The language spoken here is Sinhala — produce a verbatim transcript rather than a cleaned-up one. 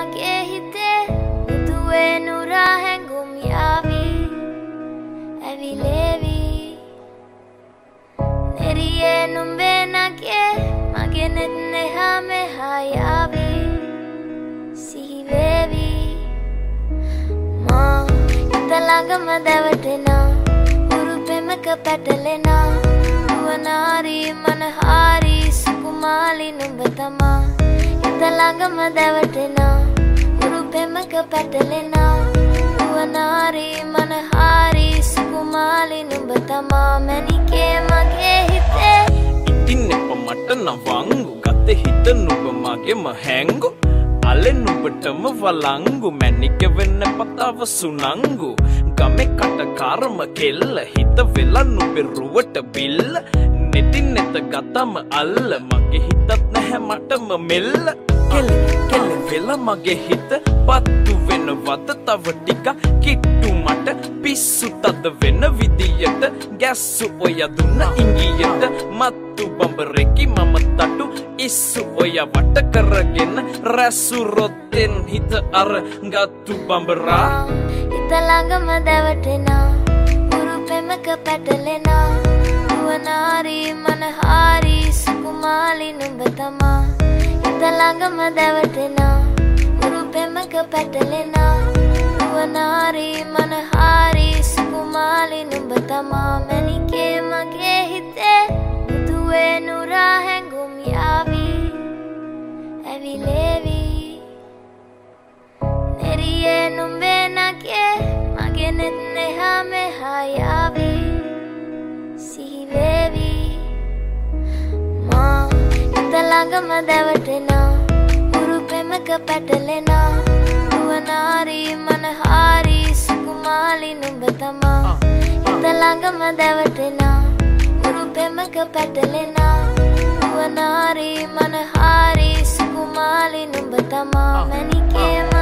මගේ හිතේ උතුවේ නුරා හැඟුම් යාවි ඇවිලේවි නෙරියේ නුඹේ නගේ මගේ නෙත් නෙහා මෙහා යාවි සිහිවේවි මා හිත ළඟම දැවටෙනා උරුපෙමක පැටලෙනා නුවනාරි මනහාරි සුකුමාලි නුඹ තමා හිත ළඟම දැවටෙනා උරුපෙමක පැටලෙනා නුවනාරි මනහාරි සුකුමාලි නුඹ තමා මැනිකේ මගේ හිතේ ඉතින් එප මට නවංගු ගතේ හිත නුඹ මගේම හැංගු අලෙන් නුඹටම වලංගු මැනික වෙන්න පතාව සුනංගු ගමේ කටකාරම කෙල්ල හිත වෙලා නුඹේ රුවට බිල්ල නෙතින් නෙත ගතම අල්ල මගේ හිතත් නැහැ මටම මෙල්ල කෙල කෙල වෙලා මගේ හිත පත්තු වෙනවද තව ටික කිට්ටු මට පිස්සු තද වෙන විදියට ගැස්සු ඔය දුන්න ඉංගියට මත්තු බඹරෙකි මම තටු ඉස්සු ඔය වට කරගෙන රැසු රොත්තෙන් හිත අර ගත්තු බඹරා හිත ළඟම දැවටෙනා උරුපෙමක පැටලෙනා නුවනාරි මනහාරි සුකුමාලි නුඹ තමා හිත ළඟම දැවටෙනා උරුපෙමක පැටලෙනා නුවනාරි මනහාරි සුකුමාලි නුඹ තමා මැනිකේ මගේ හිතේ උතුවේ නුරා හැඟුම් යාවි ඇවිලේවි නෙරියේ නුඹේ නගේ මගේ නෙත් නෙහා මෙහා යාවි සිහිවේවි මා හිත ළඟම දැවටෙනා උරුපෙමක පැටලෙනා නුවනාරි මනහාරි සුකුමාලි නුඹ තමා හිත ළඟම දැවටෙනා උරුපෙමක පැටලෙනා නුවනාරි මනහාරි සුකුමාලි නුඹ තමා මැනිකේ